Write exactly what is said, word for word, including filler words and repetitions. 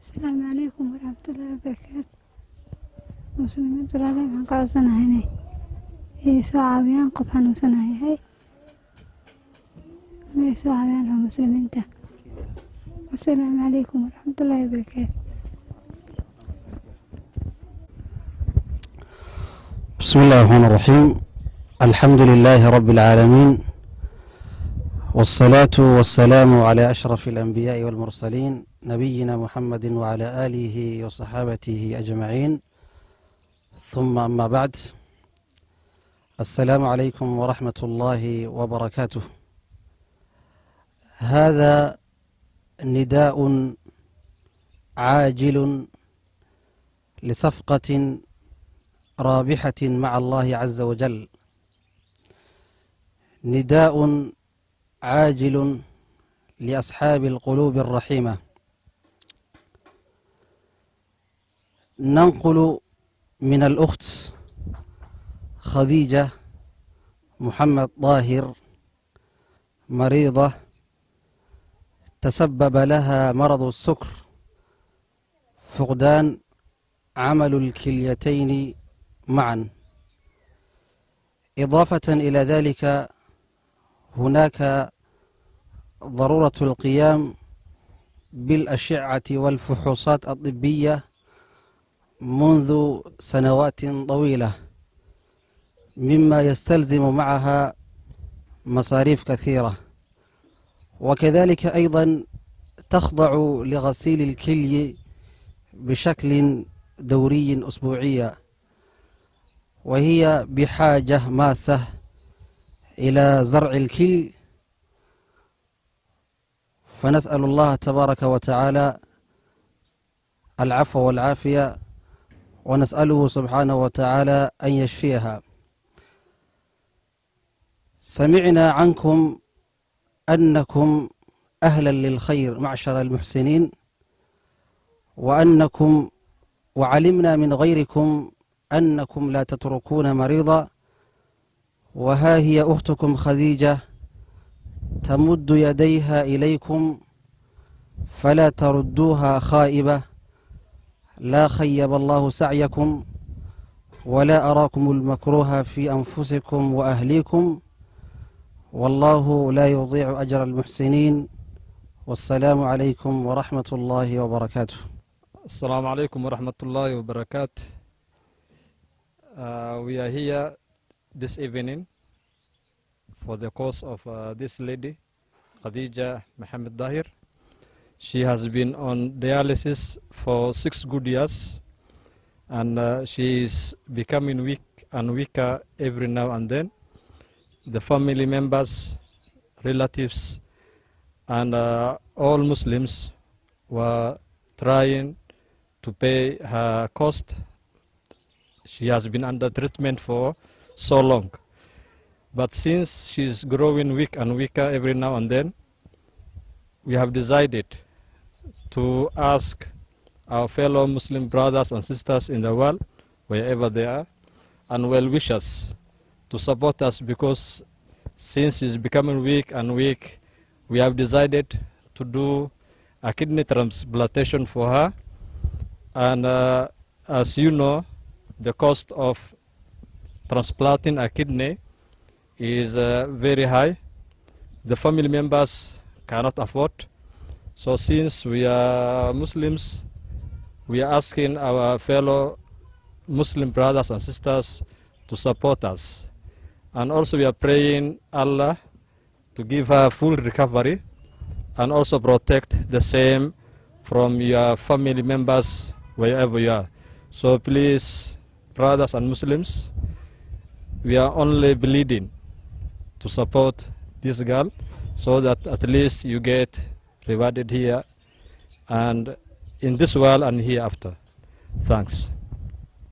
السلام عليكم ورحمة الله وبركاته. مسلمين ترالين عن قاسنا هنا يسوع عبيان قبحان وسنا هاي يسوع عبيان هم مسلمين ده. السلام عليكم ورحمة الله وبركاته. بسم الله الرحمن الرحيم. الحمد لله رب العالمين، والصلاة والسلام على أشرف الأنبياء والمرسلين نبينا محمد وعلى آله وصحابته أجمعين، ثم أما بعد. السلام عليكم ورحمة الله وبركاته. هذا نداء عاجل لصفقة رابحة مع الله عز وجل، نداء عاجل لأصحاب القلوب الرحيمة. ننقل من الأخت خديجة محمد طاهر مريضة تسبب لها مرض السكر، فقدان عمل الكليتين معا. إضافة إلى ذلك هناك ضرورة القيام بالأشعة والفحوصات الطبية منذ سنوات طويلة، مما يستلزم معها مصاريف كثيرة، وكذلك أيضا تخضع لغسيل الكلي بشكل دوري أسبوعيا، وهي بحاجة ماسة إلى زرع الكلي. فنسأل الله تبارك وتعالى العفو والعافية، ونسأله سبحانه وتعالى أن يشفيها. سمعنا عنكم أنكم أهلا للخير معشر المحسنين، وأنكم وعلمنا من غيركم أنكم لا تتركون مريضا، وها هي أختكم خديجة تمد يديها إليكم فلا تردوها خائبة. لا خيب الله سعيكم، ولا أراكم المكروه في أنفسكم وأهليكم، والله لا يضيع أجر المحسنين. والسلام عليكم ورحمة الله وبركاته. السلام عليكم ورحمة الله وبركاته. Uh, we are here this evening for the cause of uh, this lady, Khadija Mohammed Dahir. She has been on dialysis for six good years, and uh, she is becoming weak and weaker every now and then. The family members, relatives, and uh, all Muslims were trying to pay her cost. She has been under treatment for so long, but since she is growing weak and weaker every now and then, we have decided to ask our fellow Muslim brothers and sisters in the world, wherever they are, and well-wishers to support us, because since she is becoming weak and weak, we have decided to do a kidney transplantation for her. And uh, as you know, the cost of transplanting a kidney is uh, very high. The family members cannot afford. So since we are Muslims, we are asking our fellow Muslim brothers and sisters to support us. And also we are praying Allah to give her full recovery, and also protect the same from your family members wherever you are. So please, brothers and Muslims, we are only bleeding to support this girl, so that at least you get rewarded here and in this world and hereafter. Thanks.